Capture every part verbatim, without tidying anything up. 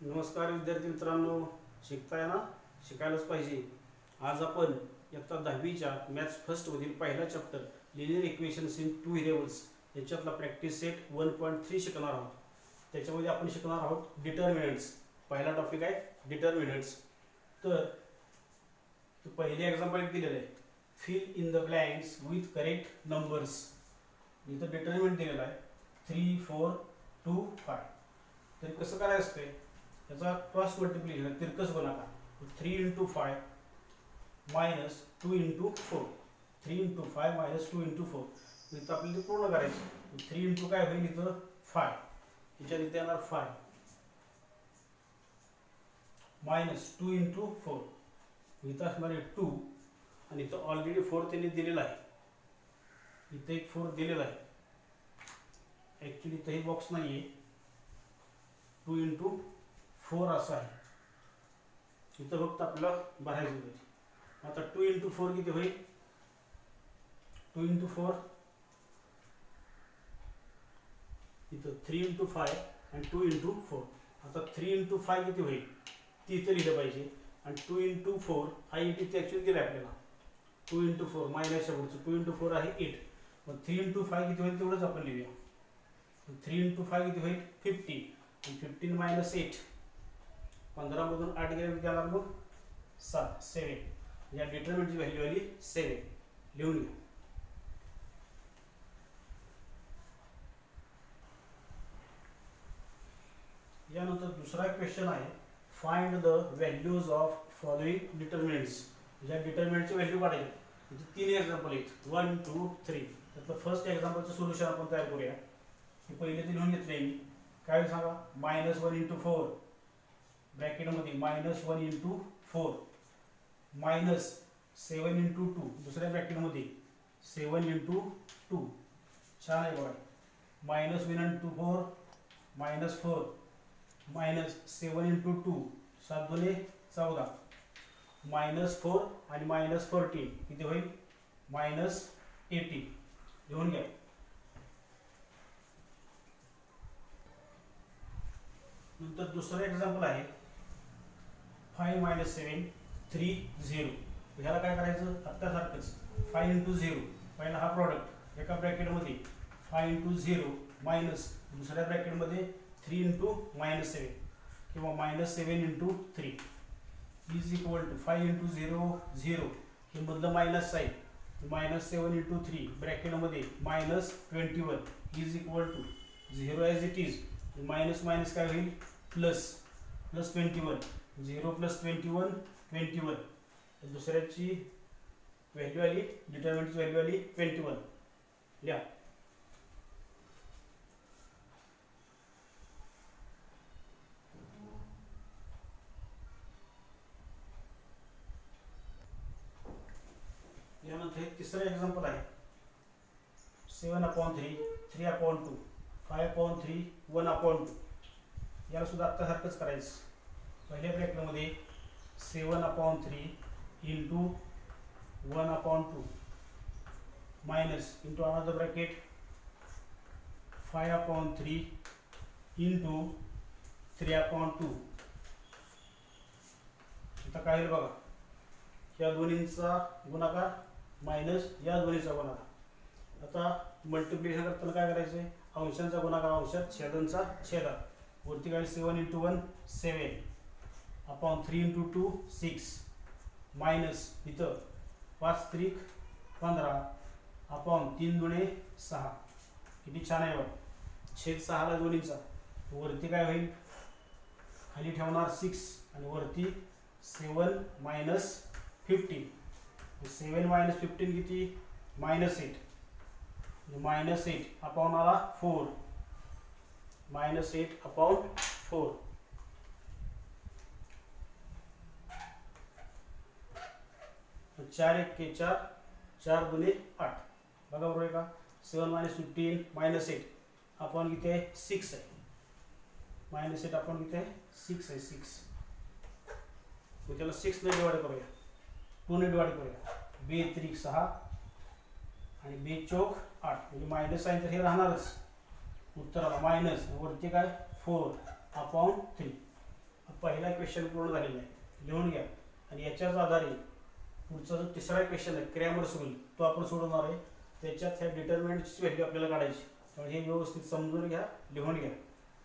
नमस्कार विद्यार्थी मित्रांनो, शिकताय ना? शिकायलाच पाहिजे. आज आपण इयत्ता दहावीच्या मॅथ्स फर्स्ट मधील पहिला chapter linear equations in two variables याच्यातला practice set one point three शिकणार आहोत. त्याच्यामध्ये आपण शिकणार आहोत डिटर्मिनंट्स. पहिला टॉपिक आहे डिटर्मिनंट्स. तर पहिले एक्झाम्पल दिलेलं आहे, fill in the blanks with correct numbers. इथं डिटर्मिनंट दिलेला आहे थ्री फोर टू फाय. तर कसं करायचं असते, याचा क्रॉस मल्टिप्लिकेशन तिरकस गुणाकार three into five minus two into four. Three into five minus two into four. इथं आपल्याला पूर्ण करायचं. थ्री इंटू काय होईल इथं फाय, त्याच्यात इथे येणार five minus two into four. इथं असणार आहे टू आणि इथं ऑलरेडी फोर त्यांनी दिलेला आहे. इथं एक फोर दिलेला आहे. ॲक्च्युली इथंही बॉक्स नाही आहे. टू इंटू फोर असं आहे. इथं फक्त आपल्याला भरायचं होतं. आता टू इंटू फोर किती होईल? टू इंटू फोर इथं थ्री इंटू फाय आणि टू इंटू फोर. आता थ्री इंटू फाय किती होईल ती इथं लिहिलं पाहिजे. आणि टू इंटू फोर हा एट इथे ॲक्च्युली दिला आपल्याला. टू इंटू फोर मायनस शेवटचं टू इंटू फोर आहे एट. मग थ्री इंटू फाय किती होईल तेवढंच आपण लिहूया. थ्री इंटू फाय किती होईल फिफ्टीन. आणि फिफ्टीन मायनस एट, पंधरा मधून आठ गेले किती आला मग सात, सेवन. या डिटर्मिनंटची व्हॅल्यू आली सेवन. लिहून घ्या. यानंतर दुसरा क्वेश्चन आहे, find the values of following determinants. या डिटर्मिनंटची व्हॅल्यू काढायची. म्हणजे तीन एक्झाम्पल आहेत, वन टू थ्री. त्यातलं फर्स्ट एक्झाम्पलचं सोल्युशन आपण तयार करूया. हे पहिले ते लिहून घेतले मी. काय सांगा, मायनस वन इंटू फोर ब्रॅकेटमध्ये minus one into four minus seven into two दुसऱ्या ब्रॅकेटमध्ये सेवन इंटू टू. छान आहे बघा. Minus one into four minus four minus seven into two सात दोने चौदा मायनस फोर आणि मायनस फोर्टीन किती होईल मायनस एटीन. लिहून घ्या. नंतर दुसरं एक्झाम्पल आहे five minus seven three zero. ह्याला काय करायचं आत्तासारखंच फाय इंटू झिरो. पहिला हा प्रॉडक्ट एका ब्रॅकेटमध्ये फाय इंटू झिरो मायनस दुसऱ्या ब्रॅकेटमध्ये थ्री इंटू मायनस सेवन किंवा minus seven into three is equal to five into zero zero. हे मधलं मायनस आहे मायनस सेवन इंटू थ्री ब्रॅकेटमध्ये minus twenty one is equal to zero as it is. Minus minus काय होईल plus plus twenty one. Zero plus twenty one twenty one. दुसऱ्याची value आली डिटर्मिनंटची value आली ट्वेंटी वन. लिहा. यानंतर हे तिसरं एक्झाम्पल आहे, seven upon three three upon two five upon three one upon two. याला सुद्धा आत्तासारखंच करायचं. पहिल्या ब्रॅकेटमध्ये seven upon three into one upon two minus into another bracket five upon three into three upon two. आता काय होईल बघा, या दोन्हींचा गुणाकार मायनस या दोन्हीचा गुणाकार. आता मल्टिप्लिकेशन करताना काय करायचं आहे, अंशांचा गुणाकार अंशात छेदांचा छेदात. वरती काय seven into one seven upon three into two six minus इथं पाच त्रिक पंधरा अपॉन तीन दुणे सहा. किती छान आहे बघ. छेद सहाला दोन्हीचा. वरती काय होईल खाली ठेवणार सिक्स आणि वरती seven minus fifteen. Seven minus fifteen किती minus eight. Minus eight upon आला four minus eight upon four. चार एक के चार चार दुने आठ. बघा बरोबर आहे का. Seven minus fifteen minus eight upon किती आहे सिक्स आहे. मायनस एट अपॉन किती आहे सिक्स आहे सिक्स. मग त्याला सिक्स ने डिवाइड करूया, टू ने डिवाइड करूया. बे त्रिक सहा आणि बे चौक आठ. म्हणजे मायनस आहे तर हे राहणारच. उत्तराला मायनस वरती काय फोर अपॉन थ्री. पहिला क्वेश्चन पूर्ण झालेला आहे, लिहून घ्या. आणि याच्याच आधारे पुढचा जो तिसरा क्वेश्चन आहे क्रॅमर्स रूल तो आपण सोडवणार आहे. त्याच्यात ह्या डिटर्मिनंटची व्हॅल्यू आपल्याला काढायची. तर हे व्यवस्थित समजून घ्या, लिहून घ्या.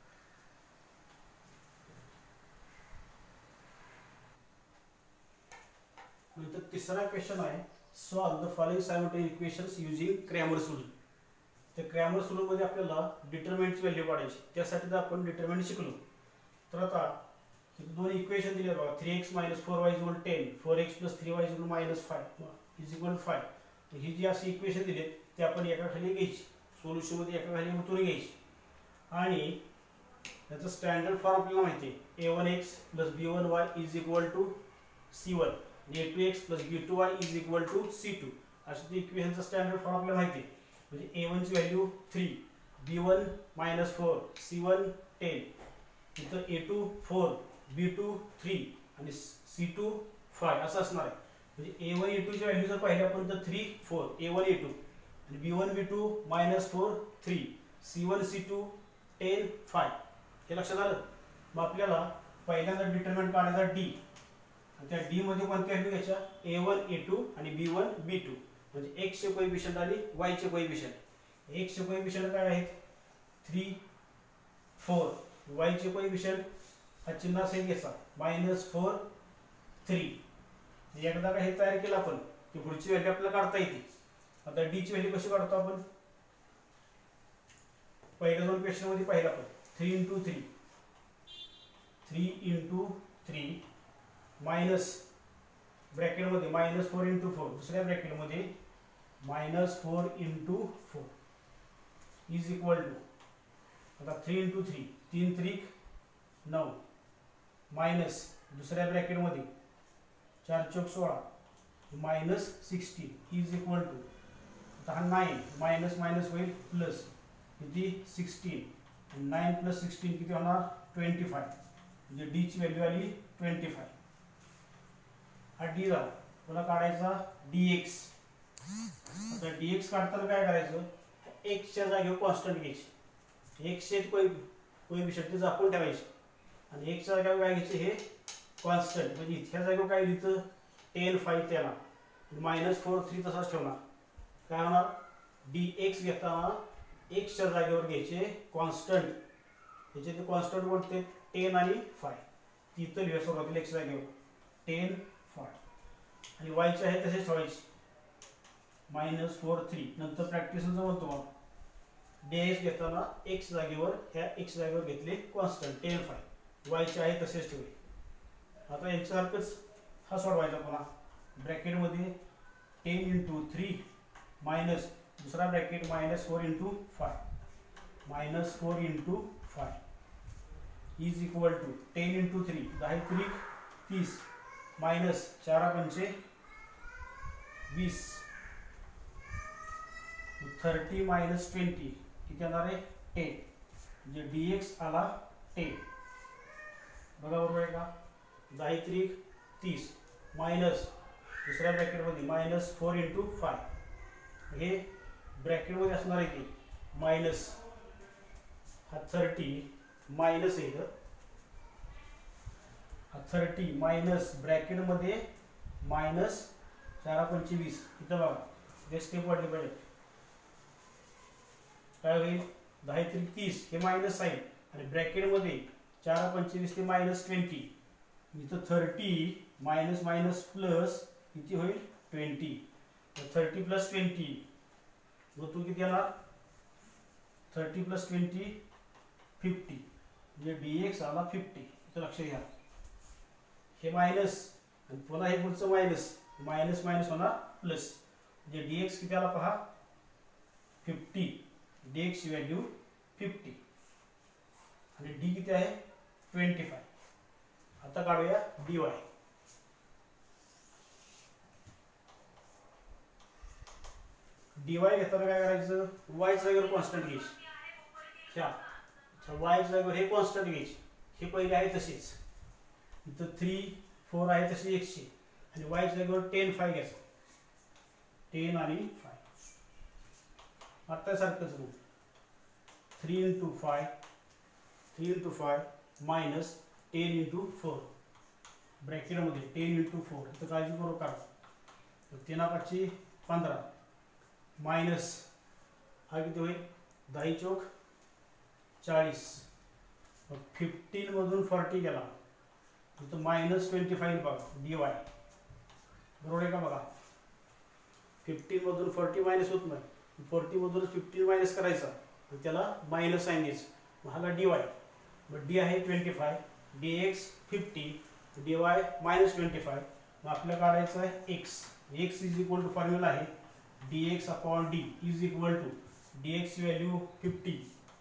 नंतर तिसरा क्वेश्चन आहे solve the following simultaneous equations using Cramer's rule. त्या क्रॅमर्स रूल मध्ये आपल्याला डिटर्मिनंटची व्हॅल्यू काढायची. त्यासाठी तर आपण डिटर्मिनंट शिकलो. तर आता दोन इक्वेशन दिले बघा, three X minus four Y equal ten, four x plus three Y equal minus five is equal five. ही जी अशी इक्वेशन दिली ते आपण एका खाली घ्यायची, सोल्युशन मध्ये एका खाली उतरून घ्यायची. आणि त्याचं स्टँडर्ड फॉर्म आपल्याला माहिती आहे, A one X plus B one Y is equal to C one, A two x plus B two Y is equal to C two. अशी ती इक्वेशनचा स्टँडर्ड फॉर्म आपल्याला माहिती आहे. म्हणजे ए वन ची value three, B one minus four, C one ten, इथं A two four, B two three आणि सी टू फाय असं असणार आहे. म्हणजे ए वन ए टू ची व्हॅल्यू जर पाहिली आपण तर three four A one A two, आणि बी वन बी two minus four three, C one C two ten five. हे लक्षात आलं. मग आपल्याला पहिल्यांदा डिटर्मिनंट काढायचा डी. त्या डी मध्ये कोणत्या व्हॅल्यू घ्यायच्या, ए वन ए टू आणि बी वन बी टू. म्हणजे एक्स चे कोएफिशियंट आणि वाय चे कोएफिशियंट. एक्स चे कोएफिशियंट काय आहेत, थ्री फोर, वाय चे कोएफिशियंट हा चिन्ह असेल घ्यायचा मायनस फोर थ्री. एकदा का हे तयार केलं आपण की पुढची व्हॅल्यू आपल्याला काढता येते. आता डी ची व्हॅल्यू कशी काढतो आपण, पहिल्या दोन क्वेश्चन मध्ये पाहिलं आपण, three into three, three into three minus bracket मध्ये मायनस फोर इंटू फोर, दुसऱ्या ब्रॅकेट मध्ये minus four into four is equal to, आता थ्री इंटू थ्री, तीन त्रिक नऊ, मायनस दुसऱ्या ब्रॅकेट मध्ये चार चौक सोळा minus sixteen is equal to, आता हा नाईन मायनस मायनस होईल प्लस किती सिक्स्टीन, नाईन प्लस सिक्स्टीन किती होणार ट्वेंटी फाय. म्हणजे डी ची व्हॅल्यू आली ट्वेंटी फाय. हा डी झाला. पुन्हा काढायचा डी एक्स. आता डी एक्स काढताना काय करायचं, एक्सच्या जागेवर कॉन्स्टंट घ्यायची. एक्सचे कोएफिशियंट ते झाकून ठेवायचे आणि एक्सच्या जागेवर काय घ्यायचे हे कॉन्स्टंट. म्हणजे इथल्या जागेवर काय लिहितं टेन फाय त्याला मायनस फोर थ्री तसाच ठेवणार. काय होणार, डी एक्स घेताना एक्सच्या जागेवर घ्यायचे कॉन्स्टंट. त्याचे ते कॉन्स्टंट कोणते टेन आणि फाय. तिथं लिहा सुरुवातीला एक्स जागेवर टेन फाय. आणि वायचे आहे तसेच ठेवायचे मायनस फोर थ्री. नंतर प्रॅक्टिसचं म्हणतो मग डी एक्स घेताना एक्स जागेवर ह्या एक्स जागेवर घेतले कॉन्स्टंट टेन फाय, वायचे आहे तसेच ठेवले. आता याच्यासारखंच हा सोडवायचा पुन्हा. ब्रॅकेटमध्ये टेन इंटू थ्री मायनस दुसरा bracket minus four into five, minus four into five is equal to ten into three, दहा त्रिक तीस, मायनस चार पंचे वीस, थर्टी मायनस ट्वेंटी किती येणार आहे टेन. म्हणजे डी एक्स आला टेन. बघा बरोबर आहे का. दहा त्रिक तीस मायनस दुसऱ्या ब्रॅकेटमध्ये मायनस फोर इंटू फाय, हे ब्रॅकेटमध्ये असणार आहे की मायनस हा थर्टी मायनस आहे इथं, हा थर्टी मायनस ब्रॅकेटमध्ये मायनस चार पंचवीस. इथं बघा जे स्टेप वाढली पाहिजे. काय होईल, दहा त्रिक तीस हे मायनस साईन आणि ब्रॅकेटमध्ये चार पंचवीस ते मायनस ट्वेंटी. इथं थर्टी मायनस मायनस प्लस किती होईल ट्वेंटी. थर्टी प्लस ट्वेंटी मग तू किती येणार, थर्टी प्लस ट्वेंटी फिफ्टी. म्हणजे डी एक्स आला फिफ्टी. इथं लक्ष घ्या. हे मायनस आणि पुन्हा हे पुढचं मायनस, मायनस मायनस होणार प्लस. म्हणजे डी एक्स किती आला पहा फिफ्टी. डी एक्स ची व्हॅल्यू फिफ्टी आणि डी किती आहे ट्वेंटी फाय. आता काढूया डी वाय. डी वाय घेताना काय करायचं, वाय जागेवर कॉन्स्टंट घ्यायची. ह्या अच्छा वाय जागेवर हे कॉन्स्टंट घ्यायचे. हे पहिले आहे तसेच. इथं थ्री फोर आहे तसे एकशे आणि वाय जागेवर टेन फाय घ्यायचं. टेन आणि फाय. आता सारखंच मग three into five, three into five minus ten into four ब्रॅकेटमध्ये टेन इंटू फोर इथं काळजीपूर्वक करा. तीन पाचशे पंधरा मायनस हा किती होईल दहा चौक चाळीस. फिफ्टीन मधून फॉर्टी गेला इथं मायनस ट्वेंटी फाईव्ह बघा डी वाय बरोबर आहे का बघा. फिफ्टीन मधून फोर्टी मायनस होत नाही फोर्टी मधून फिफ्टीन मायनस करायचा तर त्याला मायनस साईन द्यायचं. मग हाला डी वाय मग डी आहे twenty five D X fifty D Y minus twenty five. मग आपल्याला काढायचं आहे X. X is equal to formula आहे D x upon D is equal to D X value fifty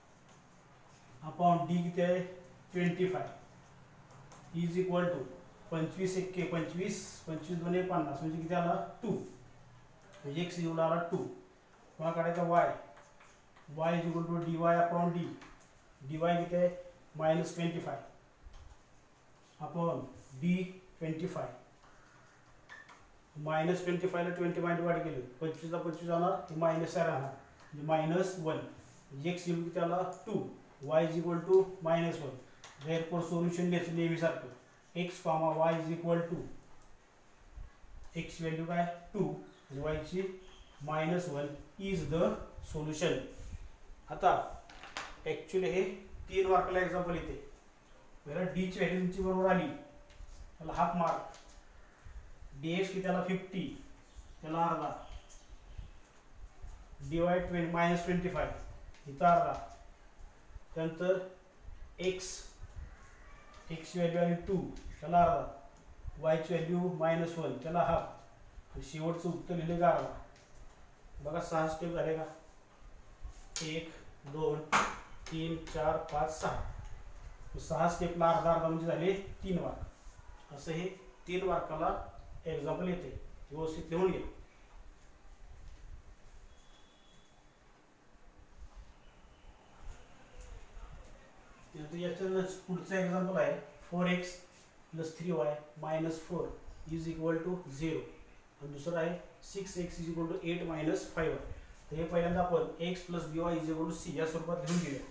upon D किती आहे twenty five is equal to पंचवीस एक्के पंचवीस पंचवीस दोन पन्नास म्हणजे किती आला टू. एक्स इक्वल आला टू. पुन्हा काढायचा Y Y is equal to D Y upon D D Y किती आहे minus twenty five upon D twenty five minus twenty फायला ट्वेंटी माइंड वाढ केली पंचवीसला पंचवीस जाणार मायनस राहणार म्हणजे मायनस वन. एक्स इक्वल किती आला two Y is equal to minus one. Therefore solution घ्यायचं नेहमीसारखं X comma Y is equal to x value काय टू वायची minus one is the solution. आता ॲक्च्युली हे तीन मार्कला एक्झाम्पल येते. पहिला डीची व्हॅल्यू तुमची बरोबर आली त्याला हाफ मार्क. डी एक्स की त्याला फिफ्टी त्याला अर्धा. D Y twenty minus twenty five इथं अर्धा. त्यानंतर एक्स एक्सची व्हॅल्यू आली टू त्याला अर्धा. वायची व्हॅल्यू मायनस वन त्याला हाफ. शेवटचं उत्तर लिहिले का अर्धा. बघा सहा स्टेप झाले का एक दोन तीन चार पाच सहा सहा स्टेपला अर्धा अर्धा म्हणजे झाले तीन मार्क. असं हे तीन मार्काला एक्झाम्पल येते व्यवस्थित लिहून घे. याचं पुढचं एक्झाम्पल आहे four x plus three y minus four is equal to zero. आणि दुसरं आहे six x is equal to eight minus five. तर हे पहिल्यांदा आपण x plus b y is equal to c या स्वरूपात लिहून घेऊया.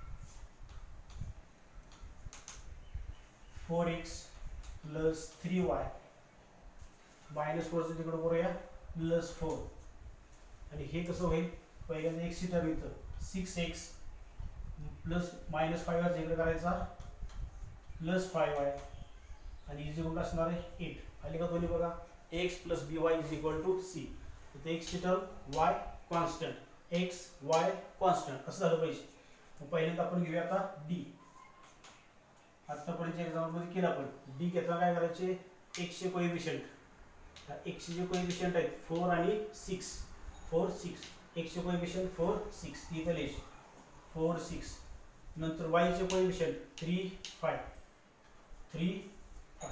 Four x plus three y minus फोरचं तिकडे करूया प्लस फोर. आणि हे कसं होईल पहिल्यांदा एक्सची टर्म इथं six x plus minus five इकडे करायचा प्लस फाईव्ह वाय आणि इज इक्वल असणार आहे एट. आली का दोन्ही बघा x plus b y is equal to c. तर एक्सची term y constant x y constant कसं झालं पाहिजे. मग पहिल्यांदा आपण घेऊया आता डी. आतापर्यंत एक्झाम्पलमध्ये केलं आपण डी घेताना काय करायचे एक्सचे कोएफिशियंट एक्सचे जे कोएफिशियंट आहेत फोर आणि सिक्स फोर सिक्स एक्सचे कोएफिशियंट फोर सिक्स इथं लिहायचे फोर सिक्स. नंतर वायचे coefficient three five three five.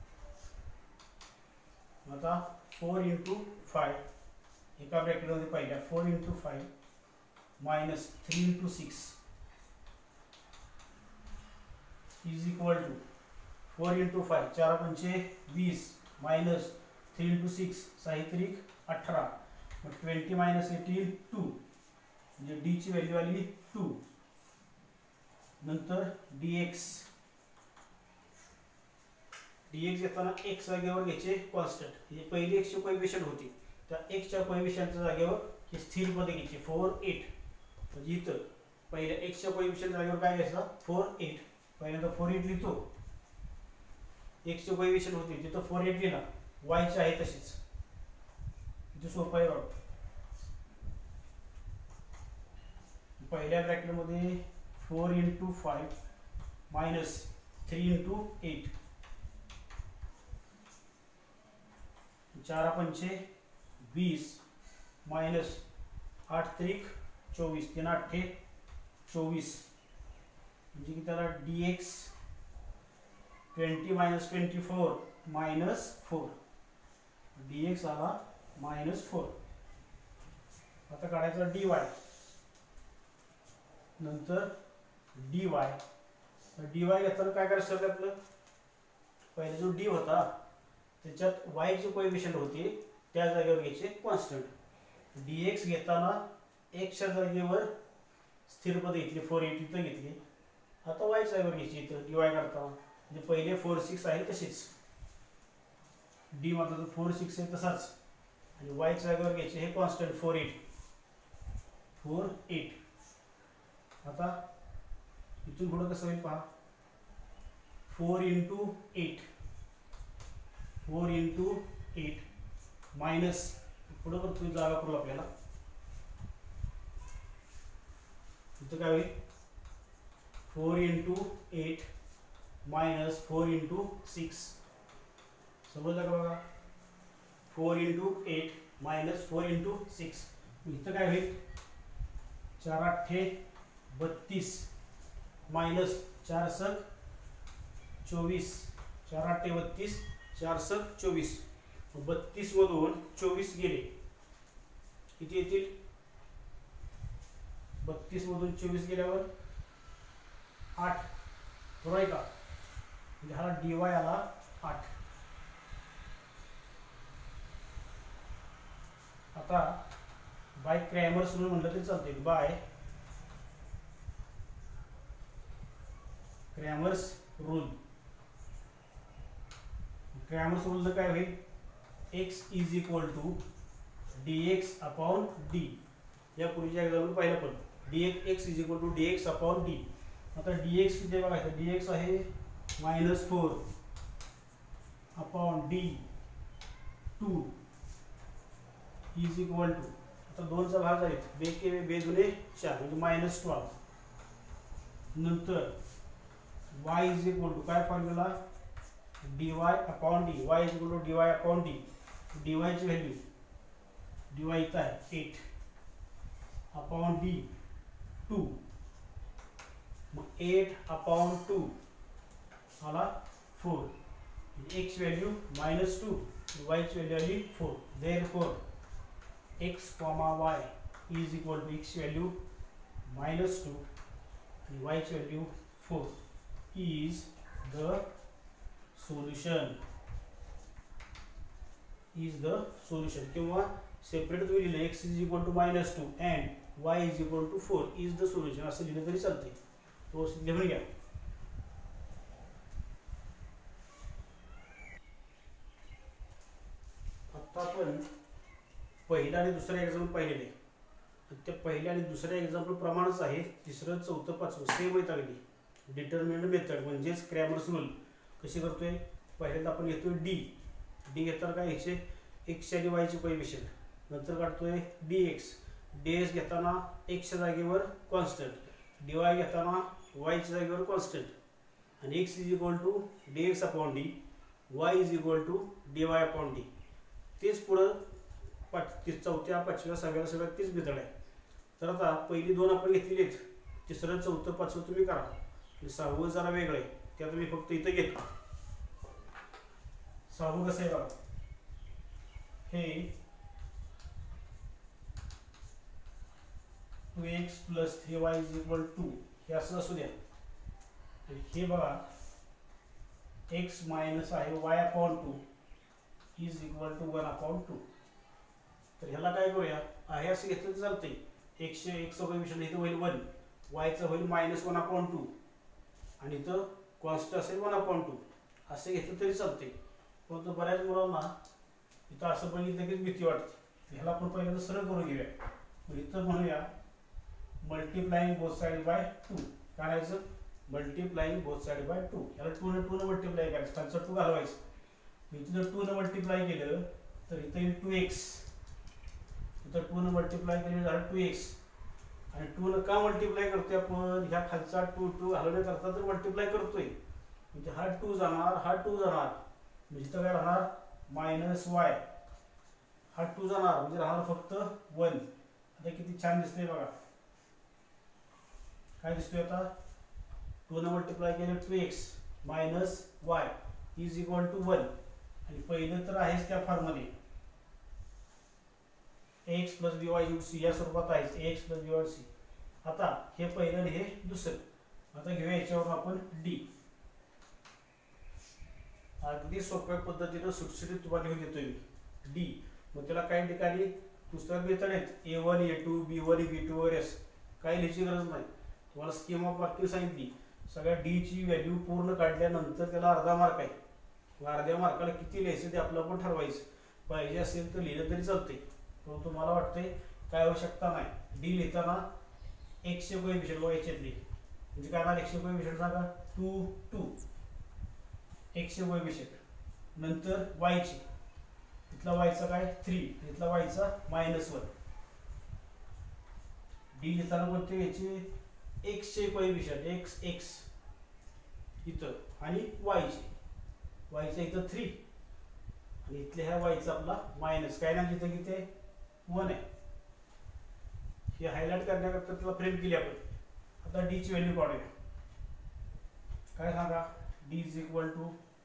आता फोर इंटू फाय एका ब्रॅकेटमध्ये पहिल्या four into five minus three into six is equal to four into five चार पंचे वीस मायनस थ्री इंटू सिक्स साहित्रिक अठरा. मग ट्वेंटी मायनस एटीन टू म्हणजे डी ची व्हॅल्यू आली टू. नंतर डी एक्स डी एक्स घेताना एक्स जागेवर घ्यायचे कॉन्स्टंट. म्हणजे पहिली एक्सची कोएफिशियंट होती त्या एक्सच्या कोएफिशियंटच्या जागेवर हे स्थिर पदे घ्यायची फोर एट. म्हणजे इथं पहिल्या एक्सच्या कोएफिशियंट जागेवर काय घ्यायचं फोर एट. पहिल्यांदा फोर एट लिहितो एक्सचे कोएफिशियंट होते तिथं फोर एट लिहिला वायचे आहे तशीच इथे सोपं आहे बघा. पहिल्या ब्रॅकेटमध्ये four into five minus three into eight चार पंचे वीस मायनस आठ त्रिक चोवीस तीन आठे चोवीस म्हणजे की त्याला D x twenty minus twenty four minus four D x आला मायनस फोर. आता काढायचा डी वाय नंतर डी वाय. डी वाय घेताना काय करायचं आपलं पहिले जो डी होता त्याच्यात वायचे कोएफिशियंट होते त्या जागेवर घ्यायचे कॉन्स्टंट. डी एक्स घेताना एक्सच्या जागेवर स्थिर पद घेतली फोर एट इथं घेतली. आता वायच्या जागेवर घ्यायची इथं डी वाय करताना म्हणजे पहिले फोर सिक्स आहे तसेच, डी मात्र फोर सिक्स आहे तसाच, आणि वायच्या जागेवर घ्यायचे हे constant four eight four eight. आता इथून पुढं कसं होईल पहा, four into eight four into eight minus पुढं पण तुम्ही जागा करू आपल्याला, इथं काय होईल four into eight minus four into six. समजलं का बघा, four into eight minus four into six. इथं काय होईल चार आठे बत्तीस मायनस चार सक चोवीस, चार आठे बत्तीस चार सक चोवीस. बत्तीस मधून चोवीस गेले किती येतील, बत्तीस मधून चोवीस गेल्यावर आठ, बरोबर आहे का, म्हणजे हा डी वाय आला आठ. आता बाय क्रॅमर्स रूल म्हटलं तरी चालते, by Cramer's rule. Cramer's rule काय होईल, x is equal to D x upon D. या पूर्वीच्या एक्झाम्पल पाहिलं पण D x x is equal to D x upon D. आता डी एक्स किती बघायचं, डी एक्स आहे minus four upon D two is equal to, आता दोनचा भाग जाईल, बे के बे दुने चार म्हणजे मायनस ट्वेल्व. नंतर y इज इक्वल टू काय formula, D Y upon D, y is equal to D Y upon D. D y ची व्हॅल्यू डी वाय इथं आहे एट अपॉन डी टू, मग एट अपॉन टू आला four, x value minus two, y ची value आली four. Therefore x comma Y is equal to x value minus two आणि y ची value four is the solution is the solution. किंवा separate तुम्ही लिहिले x is equal to minus two and y is equal to four is the solution असं लिहिलं तरी चालते. तो लिहून घ्या. आता आपण पहिला आणि दुसरा एक्झाम्पल पाहिलेले, त्या पहिल्या आणि दुसऱ्या एक्झाम्पल प्रमाणच आहे, तिसरं चौथं पाचवं सेम येत लागली. डिटर्मिनंट मेथड म्हणजेच क्रॅमर्स रूल कशी करतोय, पहिल्यांदा आपण घेतोय डी, डी घेताना काय घ्यायचे एक्स आणि वायचे कोएफिशियंट, नंतर काढतोय डी एक्स, डी एक्स घेताना एक्सच्या जागेवर कॉन्स्टंट, डी वाय घेताना वायच्या जागेवर कॉन्स्टंट आणि x is equal to D x upon D, y is equal to D Y upon D. तेच पुढं पाच चौथ्या पाचव्या सहाव्या सगळ्यात तीच मेथड आहे. तर आता पहिली दोन आपण घेतलेली आहेत, तिसरं चौथं पाचवं तुम्ही करा, सहावं जरा वेगळं आहे, त्यात मी फक्त इथं घेतो. सहावं कसं आहे बघा, हे two x plus three y is equal to two असं असू द्या. हे बघा एक्स मायनस आहे y upon two is equal to one upon two. तर ह्याला काय करूया, आहे असं घेतलं तर चालतंय. एक्सचे एक्स कोएफिशियंट इथं होईल वन, वायचं होईल मायनस वन अपॉन टू आणि इथं कॉन्स्ट असेल वन अपॉन टू, असे घेतलं तरी चालते. परंतु बऱ्याच मुलांना इथं असं बघितलं की भीती वाटते, ह्याला आपण पहिल्यांदा सरळ करून घेऊया. इथं म्हणूया multiplying both side by two. करायचं multiplying both side by two, याला टू न टू न मल्टिप्लाय करायचं, त्यांचं टू घालवायचं. इथं जर टू न मल्टिप्लाय केलं तर इथं येईल टू एक्स, इथं टू न मल्टिप्लाय केलं झालं टू एक्स. आणि टू न का मल्टिप्लाय करतोय आपण, ह्या खालचा टू टू घालवण्याकरता तर मल्टिप्लाय करतोय, म्हणजे हा टू जाणार हा टू जाणार, म्हणजे इथं काय राहणार मायनस वाय, हा टू जाणार म्हणजे राहणार फक्त वन. आता किती छान दिसतंय बघा, काय दिसतोय आता, टू न मल्टिप्लाय केलं two x minus y is equal to one. आणि पहिलं तर आहेच त्या फॉर्ममध्ये एक्स प्लस बी वाय युड सी या स्वरूपात आहेच, x plus b y c. आता हे पहिलं हे दुसरं. आता घेऊया याच्यावरून आपण डी. अगदी सोप्या पद्धतीनं सुटसुटीत तुम्हाला लिहून देतोय मी डी. मग त्याला काही ठिकाणी पुस्तकात मेथड आहेत, a one A two b one B two वर एस, काही लिहायची गरज नाही. तुम्हाला स्कीम ऑफ वर्किंग सांगितली, सगळ्या डी ची व्हॅल्यू पूर्ण काढल्यानंतर त्याला अर्धा मार्क आहे. अर्ध्या मार्काला किती लिहायचं ते आपलं पण ठरवायचं. पाहिजे असेल तर लिहिलं तरी चालतंय, परंतु मला वाटतंय काय आवश्यकता नाही. डी लिहिताना एकशे कोएफिशियंट व्हायचे म्हणजे काय ना एकशे कोएफिशियंट सांगा टू टू एकशे कोएफिशियंट नंतर वायचे इथला वायचा काय थ्री इथला वायचा मायनस वन. डी लिहिताना कोणते घ्यायचे एकशे कोएफिशियंट एक्स एक्स इथं आणि वायचे वायचा इथं थ्री आणि इथल्या ह्या वायचा आपला मायनस काय ना तिथं किती आहे वन आहे. हे हायलाइट करण्याकरता त्याला फ्रेम केली आपण. आता डी ची व्हॅल्यू काढूया. काय सांगा D is equal to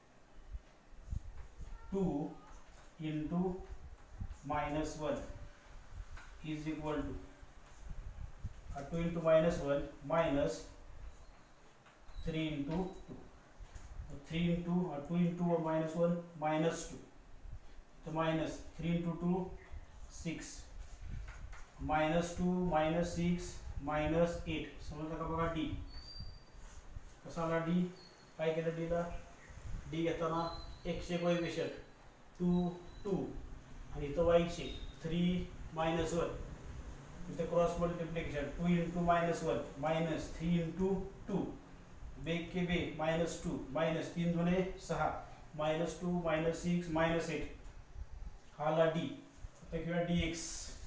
two into minus one is equal to two into minus one minus three into two. Three into two into minus one minus two तो minus three into two six minus two minus six minus eight. समजलं का बघा D कसा आला. D काय केलं डीला D घेताना एकशे कोएफिशियंट टू टू आणि इथं वायचे थ्री मायनस वन इथं cross multiplication two into minus one minus three into two बेग के बे मायनस टू मायनस तीन दोने सहा minus two minus six minus eight. हा आला डी. आता किंवा डी एक्स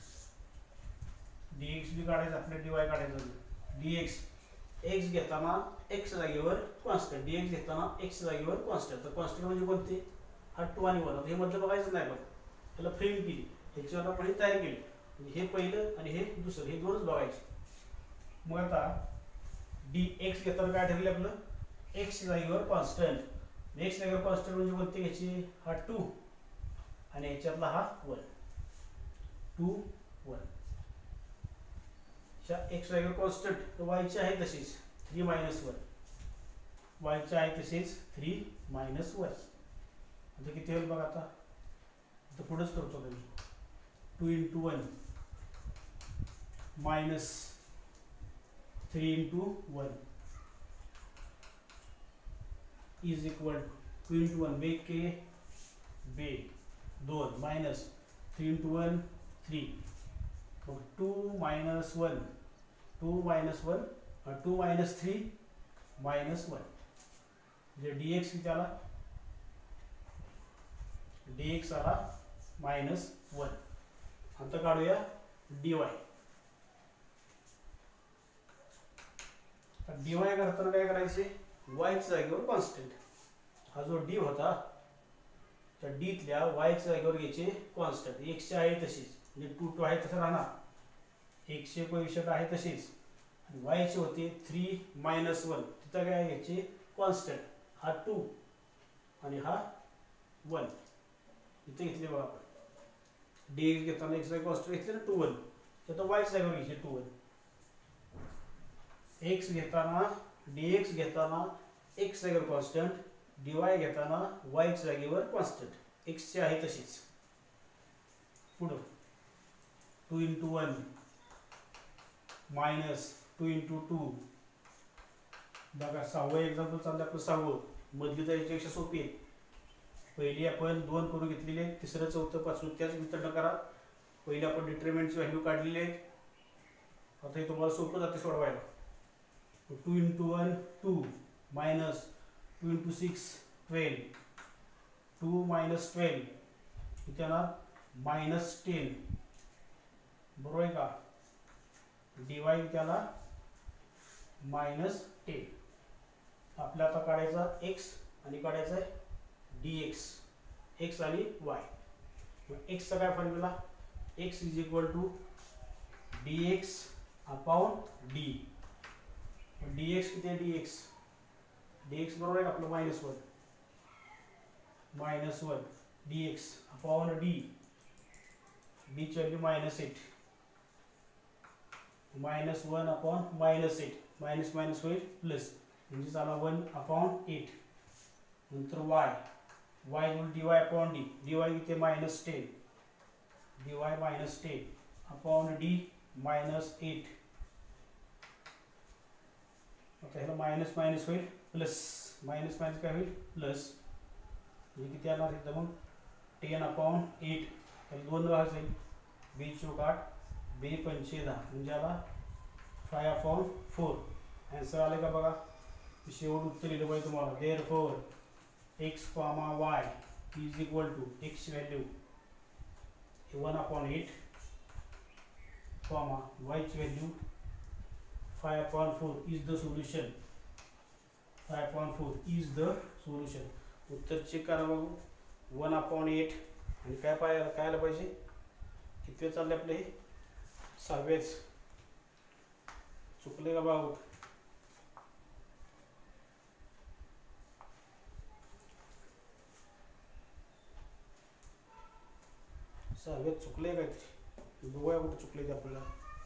डी एक्स बी काढायचं आपल्या डी वाय काढायचं. डी एक्स एक्स घेताना एक्स जागेवर कॉन्स्टंट डी एक्स घेताना एक्स जागेवर कॉन्स्टंट. तर कॉन्स्टंट म्हणजे कोणते हा टू आणि वन. हे मधलं बघायचं नाही पण त्याला फ्रेम केली ह्याच्यावर आपण हे तयार केली म्हणजे हे पहिलं आणि हे दुसरं हे दोनच बघायचे. मग आता डी एक्स घेताना काय ठरले आपलं एक्स जागेवर कॉन्स्टंट. एक्स जागेवर कॉन्स्टंट म्हणजे कोणते घ्यायचे हा टू आणि ह्याच्यातला हा वन टू वन. एक्स जागेवर कॉन्स्टंट तर वायचे आहे तसेच थ्री मायनस वन वायचे आहे तसेच थ्री मायनस वन. आता किती होईल बघा. आता आता पुढेच करतो मी two into one minus three into one is equal to into into one के बे दोन minus three into one three मग two minus one two minus one two minus three minus one म्हणजे डी एक्स किती आला D x आला minus one. आता काढूया डी वाय. डी वाय करताना काय करायचे वायच्या जागेवर कॉन्स्टंट. हा जो डी होता त्या डीतल्या वायच्या जागेवर घ्यायचे कॉन्स्टंट. एकशे आहे तशीच म्हणजे टू टू आहे तसं राहणार एकशे कोएफिशियंट आहे तशीच आणि वायचे होते थ्री मायनस वन तिथं काय घ्यायचे कॉन्स्टंट. हा टू आणि हा वन इथे घेतले बघा आपण. डी एक्स घेताना एक्स जागेवर कॉन्स्टंट घेतले ना टू वन तर वायच्या जागेवर घ्यायचे टू वन. एक्स घेताना डी एक्स घेताना एक्स जागेवर कॉन्स्टंट डी वाय घेताना वायच्या जागेवर कॉन्स्टंट एक्सचे आहे तशीच. पुढं two into one minus two into two. बघा सहावं एक्झाम्पल चाललं आपलं सहावं. मधली तर याच्यापेक्षा सोपी आहे. पहिली आपण दोन करून घेतलेली आहे तिसरं चौथं पाचवं त्याच वितरण करा. पहिली आपण डिटरमिनंटची व्हॅल्यू काढलेली आहे. आता हे तुम्हाला सोपं जाते सोडवायला. Two into one two minus two into six twelve two minus twelve इथे येणार मायनस टेन. बरोबर आहे का. डी वाय त्याला मायनस टेन. आपल्या आता काढायचा एक्स आणि काढायचा आहे डी एक्स एक्स आणि वाय. एक्सचा काय formula x is equal to D x upon D. D x किती आहे डी एक्स डी एक्स बरोबर आहे आपलं minus one minus one D x upon D. डीची value minus eight minus one upon minus eight minus minus होईल plus म्हणजे झाला one upon eight. नंतर y y will D Y upon D D Y किती minus ten D Y minus ten upon D minus eight आता ह्याला minus minus होईल plus, minus minus काय होईल प्लस, म्हणजे किती येणार इथं मग टेन अपॉन एट, त्याला दोन भाग जाईल, बी चौक आठ, बी पंचे दहा, म्हणजे आला फाय अपॉन फोर. ॲन्सर आले का बघा, शेवट उत्तर लिहिलं पाहिजे तुम्हाला. Therefore x comma Y is equal to x value one upon eight comma वायची value five upon four is the solution. Five upon four is the solution. उत्तर चेक करा बघू. वन अपॉन एट आणि काय पाहायला काय आलं पाहिजे, किती चालले आपले हे सहावेच. चुकले का बाबू, सहावेच चुकले काय ते बघूया कुठे चुकले ते आपल्याला.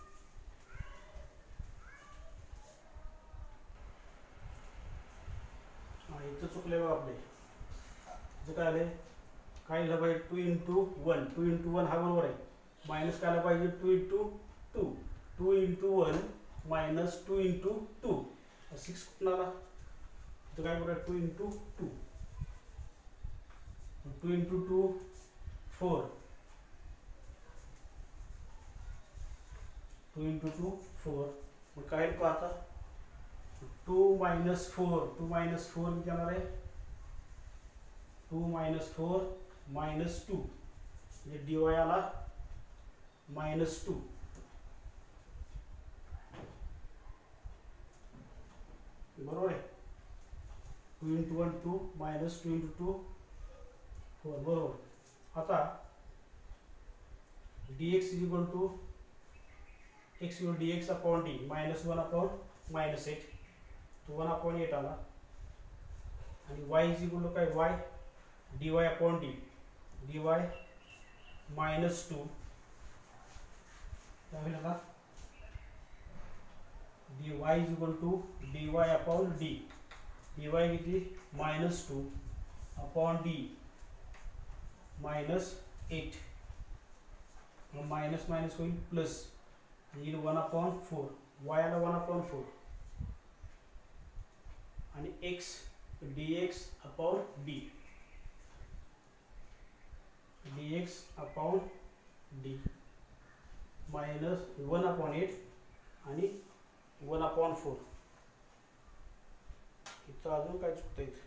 हा इथं चुकले बघा आपले. इथं काय आले, काय लिहिलं पाहिजे two into one, two into one हा बरोबर आहे. मायनस काय आलं पाहिजे two into two, two into one minus two into two, six कुठून आला. इथं काय करूया two into two, two into two four, two into two four. मग काय पाहता two minus four, two minus four किती येणार आहे, two minus four minus two, म्हणजे डी वाय आला मायनस टू. बरोबर आहे. Two into one two minus two into two four. बरोबर. आता D x is equal to x you D x upon D minus one upon minus eight, तो one upon eight आला. आणि y is equal to काय y D Y upon D, D Y minus two, काय होईल आता D y is equal to D Y upon D, D Y किती minus two upon D minus eight. मग minus minus होईल plus, येईल one upon four, y आला one upon four, आणि x D x upon D, D x upon D minus one upon eight आणि one upon four. इथं अजून काय चुकतं इथं,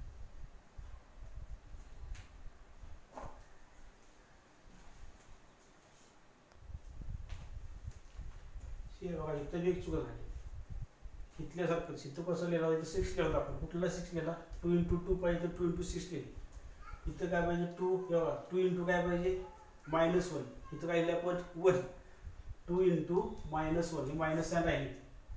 बघा इथं एक चुका झाली. इथल्यासारखं इथं कसं लिहिला इथं सिक्स लिहिला आपण, कुठला सिक्स लिहिला टू इंटू टू पाहिजे टू इंटू सिक्स लिहिली. इथं काय पाहिजे टू, बघा टू इंटू काय पाहिजे मायनस वन, इथं काय लिहिलं आपण one, two into minus one, ही मायनस साईन राहिली,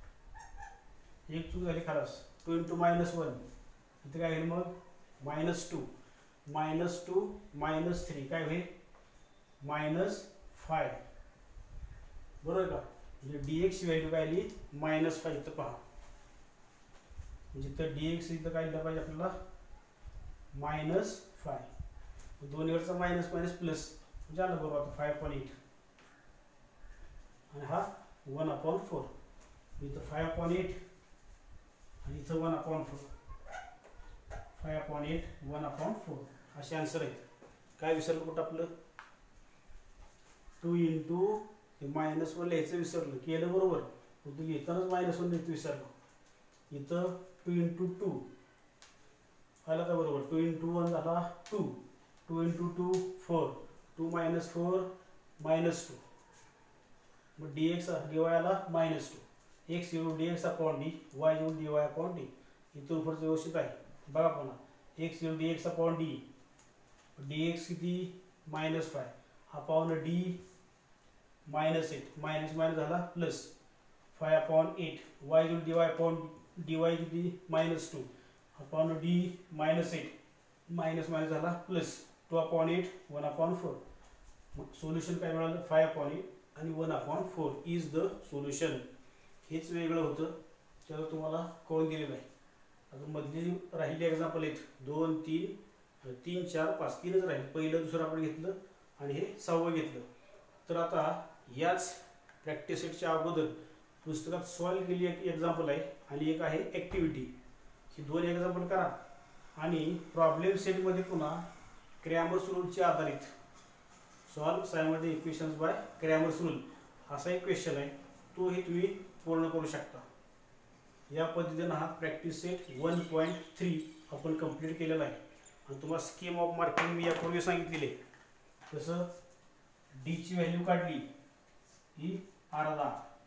एक चूक झाली खलास. टू इंटू मायनस वन, इथं काय होईल मग minus two, minus two minus three काय होईल मायनस फाय. बरोबर का. म्हणजे डी एक्स व्हॅल्यू काय आली मायनस फाय. इथं पहा म्हणजे तर डी एक्स इथं काय लिहिलं पाहिजे आपल्याला मायनस फाय, दोन्ही वरचा मायनस मायनस प्लस झालं बरोबर. आता फाय अपॉन एट आणि हा वन अपॉन फोर, इथं फाय अपॉन एट आणि इथं one upon four, five upon eight one upon four असे आन्सर आहेत. काय विसरलं कुठं आपलं टू इंटू हे मायनस वन लिहायचं विसरलं, केलं बरोबर तू घेतानाच मायनस वन लिहायचं विसरलं. इथं टू इंटू टू आला का बरोबर, टू इंटू वन झाला two, two into two four, two minus four minus two, मग डी एक्स डी वाय आला मायनस टू, एक्स येऊन d x upon D, y येऊन डी वाय अपॉन डी. इथून पुढचं व्यवस्थित आहे बघा पुन्हा, एक्स येऊन d x upon D, D x किती minus five upon D minus eight, minus minus झाला plus five upon eight, y येऊन d Y upon D Y किती minus two upon D minus eight, minus minus झाला plus two upon eight one upon four. मग solution काय मिळालं five upon eight आणि one upon four is the solution. हेच वेगळं होतं त्याला तुम्हाला कळून दिलेलं आहे. आता मधली जी राहिली एक्झाम्पल आहेत दोन तीन तीन चार पाच तीनच राहील, पहिलं दुसरं आपण घेतलं आणि हे सहावं घेतलं. तर आता याच प्रॅक्टिस सेटच्या अगोदर पुस्तकात सॉल्व केली एक एक्झाम्पल आहे आणि एक आहे ॲक्टिव्हिटी. ही दोन एक्झाम्पल करा आणि प्रॉब्लेम सेटमध्ये पुन्हा क्रॅमर्स रूलचे आधारित solve simultaneous equations by Cramer's rule असा एक क्वेश्चन आहे, तोही तुम्ही पूर्ण करू शकता. या पद्धतीनं हा practice set one point three आपण कंप्लीट केलेला आहे. आणि तुम्हाला स्कीम ऑफ मार्किंग मी यापूर्वी सांगितलेले. तसं डीची व्हॅल्यू काढली ही अर्धा,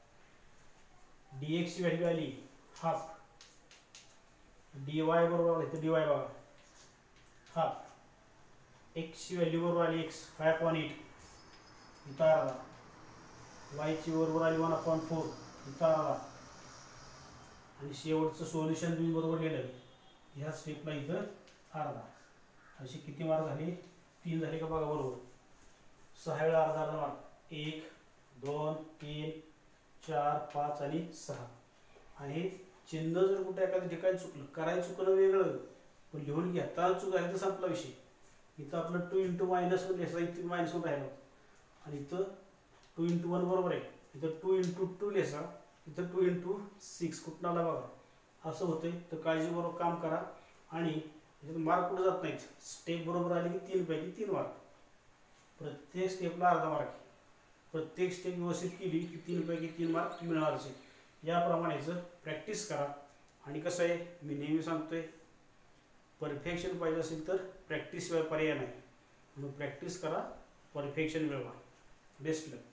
डी एक्सची व्हॅल्यू आली हाफ, डी वाय बरोबर आली तर डी वाय बघा हाफ, एक्सची व्हॅल्यू बरोबर आली एक्स फाय अपॉन एट इथं अर्धा, वायची बरोबर आली वन अपॉन फोर इथं अर्धा, आणि शेवटचं सोल्युशन तुम्ही बरोबर लिहिलं ह्या स्टेपला इथं अर्धा. असे किती मार्क झाले? तीन झाले का बघा बरोबर. सहा वेळा अर्धा अर्धा मार्क, एक दोन तीन चार पाच आणि सहा. आणि चिन्ह जर कुठे एखाद्या ठिकाणी चुकलं, करायला चुकलं वेगळं, पण लिहून घेताना चूक आहे तर संपला विषय. इथं आपलं टू इंटू मायनस वन लिहायचा, इथं मायनस वन राहिला आणि इथं टू इंटू वन बरोबर आहे, इथं टू इंटू टू लिहायचा, इथं टू इंटू सिक्स कुठं आला बघा. असं होतंय. तर काळजीबरोबर काम करा आणि मार्क कुठं जात नाहीत. स्टेप बरोबर आली की तीन पैकी तीन मार्क, प्रत्येक स्टेपला अर्धा मार्क. प्रत्येक स्टेप व्यवस्थित केली की तीन पैकी तीन मार्क मिळणारच आहे. याप्रमाणेच प्रॅक्टिस करा. आणि कसं आहे, मी नेहमी सांगतोय, परफेक्शन पाहिजे असेल तर प्रॅक्टिसशिवाय पर्याय नाही. म्हणून प्रॅक्टिस करा, परफेक्शन मिळवा. बेस्ट लक.